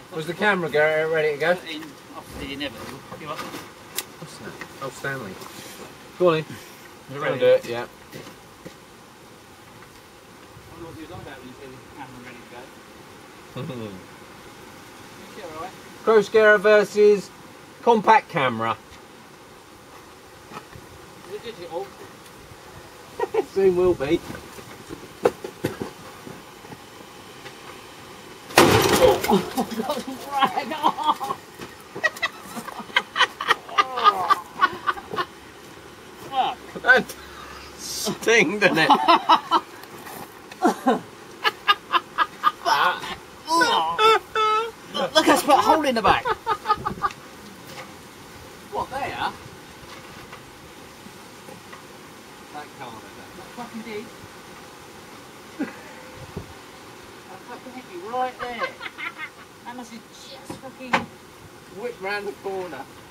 Was the camera ready to go? After the inevitable. Give up. What's that? Oh, Stanley. Go on in. You're Ready ready? to do it, yeah. I wonder what you're on about when you say the camera ready to go. You alright? Crowscara versus compact camera. Is it digital? Soon will be. Drag off! Fuck. That sting, doesn't it? Look, that's put a hole in the back. What, there? That can't have That fucking did. That fucking hit me right there. That must have just fucking... Whip round the corner.